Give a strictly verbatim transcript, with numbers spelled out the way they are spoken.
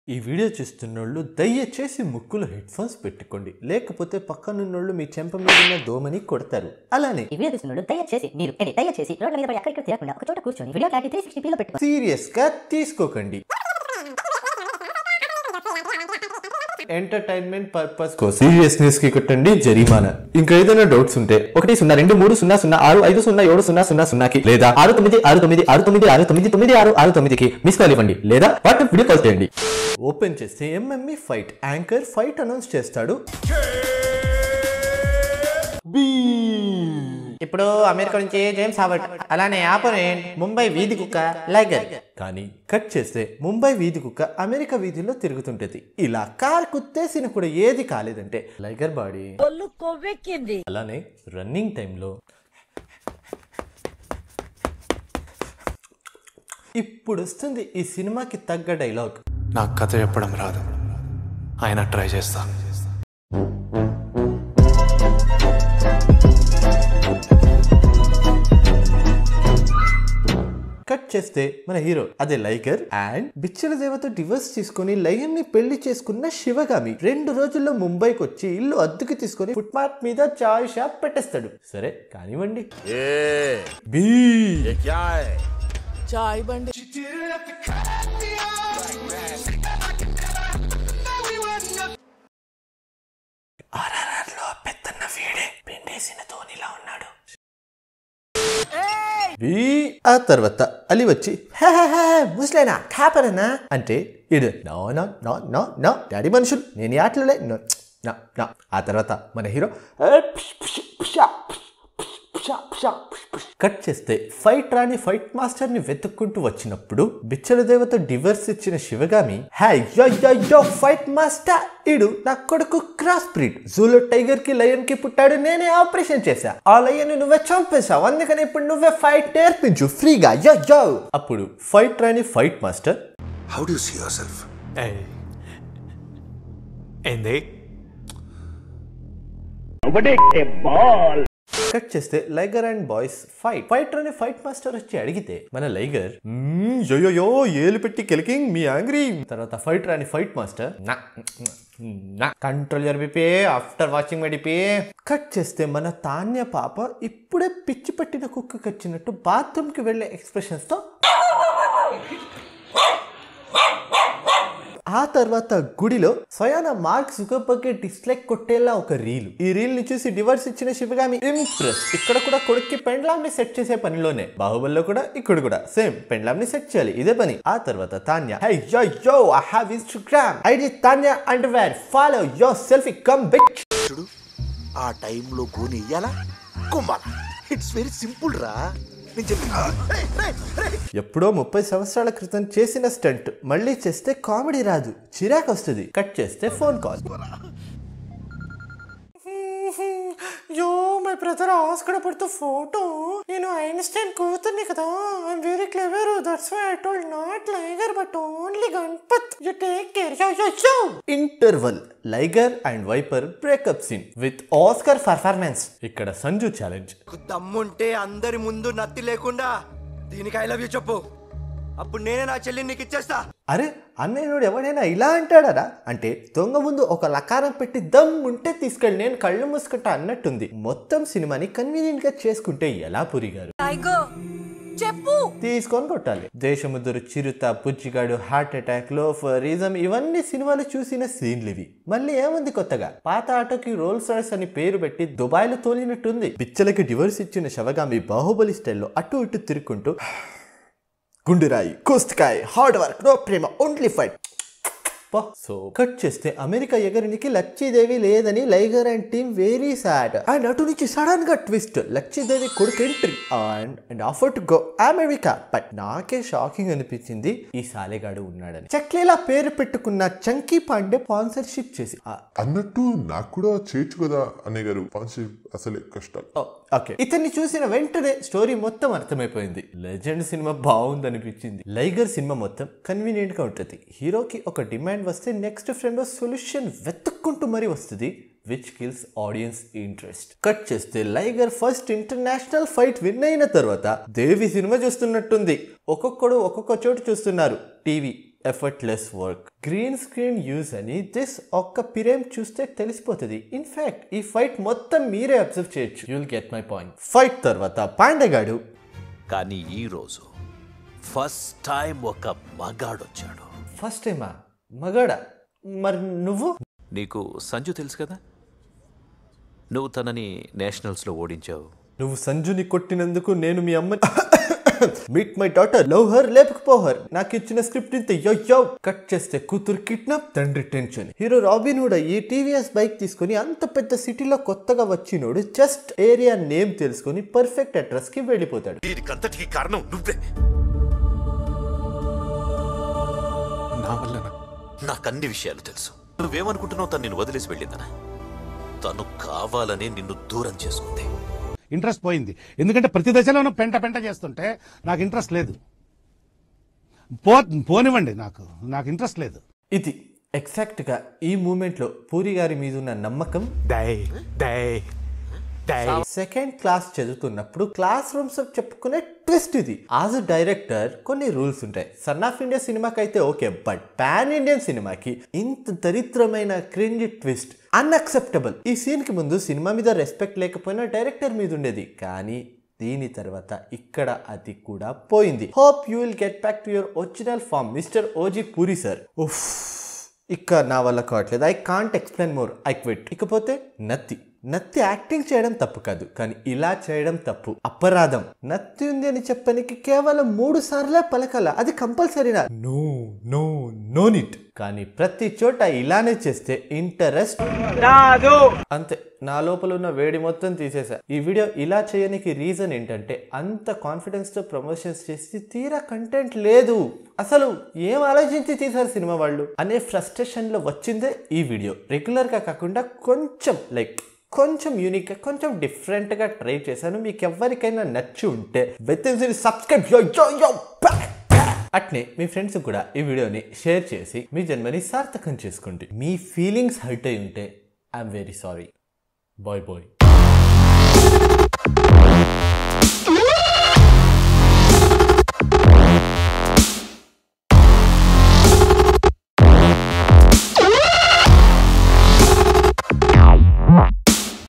ఈ వీడియో చూస్తున్నోళ్ళు దయచేసి ముక్కులో హెడ్ ఫోన్స్ పెట్టుకోండి, లేకపోతే పక్కనున్నోళ్ళు మీ చెంప మీద ఉన్న దోమని కొడతారు. అలానే ఈ వీడియో చూస్తున్నోళ్ళు దయచేసి మీరు దయచేసి రోడ్ల మీద పడి అక్కడ ఇక్కడ తిరగకుండా ఒక చోట కూర్చొని video clarity three sixty P లో పెట్టుకోండి. సీరియస్ గా తీసుకోకండి. ఎంటర్టైన్మెంట్ పర్పస్ కో సీరియస్నెస్ కి కట్టండి జరిమానా. ఇంకా ఏదైనా డౌట్స్ ఉంటే ఒకటి సున్నా రెండు మూడు సున్నా సున్నా ఆరు ఐదు సున్నా ఏడు సున్నా సున్నా సున్నాకి లేదా ఆరు తొమ్మిది ఆరు తొమ్మిది ఆరు తొమ్మిది ఆరు తొమ్మిది తొమ్మిది ఆరు ఆరు తొమ్మిదికి మిస్ కాల్ ఇవ్వండి లేదా వాట్సాప్ వీడియో కాల్ చేయండి. ఓపెన్ చేస్తే MME fight anchor fight announce చేస్తాడు. ఇప్పుడు అమెరికా నుంచి జేమ్స్ హావర్ట్, అలానే ఆపోనెంట్ ముంబై వీధి కుక్క లైగర్. కానీ కట్ చేస్తే ముంబై వీధి కుక్క అమెరికా వీధిలో తిరుగుతుంటది. ఇలా కార్ కుత్తేసిన కూడా ఏది కాలేదంటే లైగర్ బాడీ కొవ్వెక్కింది. అలానే రన్నింగ్ టైంలో ఇప్పుడు వస్తుంది ఈ సినిమాకి తగ్గ డైలాగ్. నాకు కథ చెప్పడం రాదు, ఆయన ట్రై చేస్తా. కట్ చేస్తే మన హీరో అదే లైగర్ అండ్ బిచ్చల దేవత డివర్స్ తీసుకుని లయన్ ని పెళ్లి చేసుకున్న శివగామి రెండు రోజుల్లో ముంబైకి వచ్చి ఇల్లు అద్దెకి తీసుకుని ఫుట్పాత్ మీద చాయ్ షాప్ పెట్టేస్తాడు. సరే కానివ్వండి. చాయ్ బండి ఆర్ఆర్ఆర్లో పెద్దన్న వీడే పిండేసిన ధోనిలా ఉన్నాడు. ఆ తర్వాత అలీ వచ్చి ముస్లైనా ఖాపరనా అంటే ఇడు no no no no no daddy మనుషులు నేను ఈ ఆటలే నో నో. ఆ తర్వాత మన హీరో కట్ చేస్తే ఫైట్ రాని ఫైట్ మాస్టర్ ని వెతుక్కుంటూ వచ్చినప్పుడు బిచ్చల దేవత డివర్స్ ఇచ్చిన శివగామి హో ఫైట్ మాస్టర్ ఇడు నా కొడుకు క్రాస్ బ్రీడ్ జూలో టైగర్ కి లయన్ కి పుట్టాడు, నేనే ఆపరేషన్ చేశా, ఆ లయన్ నువ్వే చంపేశావు, అందుకని ఇప్పుడు నువ్వే ఫైట్ నేర్పించు ఫ్రీగా. యో యో అప్పుడు ఫైట్ రాని fight master how do you see yourself ఏంది కట్ చేస్తే Liger and boys fight fighter అని ఫైట్ మాస్టర్ వచ్చి అడిగితే మన లైగర్ యో ఏలు పెట్టి కెలికింగ్ మీ యాంగ్రీ. తర్వాత ఫైటర్ అని ఫైట్ మాస్టర్ నా నా control your BP after watching my DP. Cut చేస్తే మన తాన్య పాప ఇప్పుడే పిచ్చి పట్టిన కుక్కకి వచ్చినట్టు బాత్రూమ్ కి వెళ్లే ఎక్స్ప్రెషన్స్ తో. ఆ తర్వాత గుడిలో స్వయాన మార్క్ జుకర్బర్గ్ డిస్లైక్ కొట్టేలా ఒక రీల్. ఈ రీల్ ని చూసి డివర్స్ ఇచ్చిన శివగామి ఇంప్రెస్. ఇక్కడ కూడా కొడుక్కి పెండ్లాం ని సెట్ చేసే పనిలోనే, బాహుబలిలో కూడా ఇక్కడ కూడా సేమ్ పెండ్లాం ని సెట్ చేయాలి, ఇదే పని. ఆ తర్వాత Tanya hey yo yo I have Instagram ID Tanya underwear follow your selfie come bitch. చూడు ఆ టైం లో గోని ఇయ్యాలా కుంబాలా, ఇట్స్ వెరీ సింపుల్ రా. ఎప్పుడో ముప్పై సంవత్సరాల క్రితం చేసిన స్టంట్ మళ్ళీ చేస్తే కామెడీ రాదు, చిరాకు వస్తుంది. కట్ చేస్తే phone call. Yo my brother Oscar about the photo. నేను ఐన్స్టైన్ కూతుర్ని కదా, I'm very clever, that's why I told not Liger but only Ganapath. You take care. Yo yo yo interval Liger and viper breakup scene with Oscar performance. ఇక్కడ Sanju challenge. దమ్ముంటే అందరి ముందు నత్తి లేకుండా దీనికి ఐ లవ్ యూ చెప్పు, అప్పుడు నేనే నా చెల్లిని నీకు ఇచ్చేస్తా. అరే అన్నయ్యనుడు ఎవడైనా ఇలా అంటాడా అంటే దొంగ ముందు ఒక లకారం పెట్టి దమ్ ఉంటే తీసుకెళ్ళి నేను కళ్ళు మూసుకుంటా అన్నట్టుంది. మొత్తం సినిమాని కన్వీనియంట్ గా చేసుకుంటే ఎలా పురి గారు చెప్పు తీసుకొని కొట్టాలి. దేశముద్రు, చిరుత, పుచ్చిగాడు, హార్ట్ అటాక్, లోఫరిజం ఇవన్నీ సినిమాలు చూసిన సీన్లు ఇవి. మళ్ళీ ఏముంది కొత్తగా? పాత ఆటోకి రోల్స్ రాయ్స్ అని పేరు పెట్టి దుబాయ్ లో తోలినట్టుంది. పిచ్చలకి డివర్స్ ఇచ్చిన శవగామి బాహుబలి స్టైల్లో అటు ఇటు తిరుక్కుంటూ గుండెరాయి, కుస్తకాయ్, హార్డ్ వర్క్, నో ప్రేమ, ఓన్లీ ఫైట్. సో కట్ చేస్తే అమెరికా ఎగరనికి లక్కీదేవి లేదని Liger and team very sad. And అటు నుంచి సడన్ గా ట్విస్ట్, లక్కీదేవి కొడుకు entry and and offer to go America. But నాకే షాకింగ్ అనిపించింది ఈ సాలెగాడు ఉన్నాడని. చక్లేలా పేరు పెట్టుకున్న చంకీ పాండే స్పాన్సర్షిప్ చేసి అన్నట్టు నాకు కూడా చేయొచ్చు కదా అనే గారు స్పాన్సర్షిప్ అసలే కష్టాలు. ఓకే ఇతన్ని చూసిన వెంటనే స్టోరీ మొత్తం అర్థమైపోయింది. లెజెండ్ సినిమా బాగుంది అనిపించింది. లైగర్ సినిమా మొత్తం కన్వీనియంట్ గా ఉంటుంది. హీరోకి ఒక డిమాండ్ వస్తే నెక్స్ట్ ఫ్రేమ్ లో సొల్యూషన్ వెతుక్కుంటూ మరీ వస్తుంది, which kills audience interest. Cut చేస్తే Liger first international fight win అయిన తర్వాత దేవి సినిమా చూస్తున్నట్టుంది. ఒక్కొక్కడు ఒక్కొక్క చోటు చూస్తున్నారు, TV effortless work. Green screen use అని దిస్ ఒక్క పిరేమ్ చూస్తే తెలిసిపోతుంది. ఇన్ఫాక్ట్ ఈ ఫైట్ మొత్తం మీరే అబ్జర్వ్ చేయొచ్చు. You'll get my point. Fight తర్వాత పాండగాడు కానీ ఈ రోజు ఫస్ట్ టైం ఒక మగాడు వచ్చాడు. ఫస్ట్ టైమా? మగాడా? మరి నువ్వు? నీకు సంజు తెలుసు కదా, నువ్వు తనని నేషనల్స్లో ఓడించావు. నువ్వు సంజుని కొట్టినందుకు నేను మీ అమ్మ meet my daughter, love her లేపకపోహర్. నాకు ఇచ్చిన స్క్రిప్ట్ ఇంత యో కట్ చేస్తే కూతురు కిడ్నాప్, తండ్రి టెన్షన్. హీరో రాబిన్ హుడ్ ఈ టీవీఎస్ బైక్ తీసుకుని అంత పెద్ద సిటీలో కొత్తగా వచ్చినోడు జస్ట్ ఏరియా నేమ్ తెలుసుకుని పర్ఫెక్ట్ అడ్రస్ కి వెళ్ళిపోతాడు. దీనికంతటికి కారణం నువ్వే. నా వల్ల నాకు అన్ని విషయాలు తెలుసు. నువ్వేమనుకుంటున్నావు తను నిన్ను వదిలేసి వెళ్ళిందనా? తను కావాలని నిన్ను దూరం చేసుకుంది. ఇంట్రెస్ట్ పోయింది, ఎందుకంటే ప్రతి దశలోనూ పెంట పెంట చేస్తుంటే నాకు ఇంట్రెస్ట్ లేదు. పో పోనివ్వండి, నాకు నాకు ఇంట్రెస్ట్ లేదు. ఇది ఎగ్జాక్ట్ గా ఈ మూమెంట్ లో పూరి గారి మీద ఉన్న నమ్మకం. సెకండ్ క్లాస్ చదువుతున్నప్పుడు క్లాస్ రూమ్స్ చెప్పుకునే ట్విస్ట్ ఇది. యాజ్ అ డైరెక్టర్ కొన్ని రూల్స్ ఉంటాయి. సన్ ఆఫ్ ఇండియా సినిమాకి అయితే ఓకే, బట్ పాన్ ఇండియన్ సినిమాకి ఇంత దరిద్రమైన క్రింజ్ ట్విస్ట్ అన్అక్సెప్టబుల్. ఈ సీన్ కి ముందు సినిమా మీద రెస్పెక్ట్ లేకపోయినా డైరెక్టర్ మీద ఉండేది, కానీ దీని తర్వాత ఇక్కడ అది కూడా పోయింది. Hope you will get back to your original form mister OG Puri sir. ఉఫ్, ఇక నా వల్ల కావట్లేదు. I can't explain more, I quit. ఇకపోతే నత్తి. నత్తి యాక్టింగ్ చేయడం తప్పు కాదు, కానీ ఇలా చేయడం తప్పు, అపరాధం. నత్తి ఉంది అని చెప్పడానికి కేవలం మూడు సార్లే పలకాల, అది కంపల్సరీనా? No no no neat. కానీ ప్రతి చోట ఇలానే చేస్తే ఇంటరెస్ట్ రాదు. అంతే, నా లోపల ఉన్న వేడి మొత్తం తీసేసా. ఈ వీడియో ఇలా చేయడానికి రీజన్ ఏంటంటే అంత కాన్ఫిడెన్స్ తో ప్రమోషన్స్ చేసి తీరా కంటెంట్ లేదు, అసలు ఏం ఆలోచించి తీసారు సినిమా వాళ్ళు అనే ఫ్రస్ట్రేషన్ లో వచ్చిందే ఈ వీడియో. రెగ్యులర్ గా కాకుండా కొంచెం లైక్ కొంచెం యూనిక్గా కొంచెం డిఫరెంట్గా ట్రై చేశాను. మీకు ఎవరికైనా నచ్చి ఉంటే వితిన్-Cine సబ్స్క్రైబ్, అట్నే మీ ఫ్రెండ్స్ కూడా ఈ వీడియోని షేర్ చేసి మీ జన్మని సార్థకం చేసుకోండి. మీ ఫీలింగ్స్ హర్ట్ అయి ఉంటే I'm very sorry. Bye bye.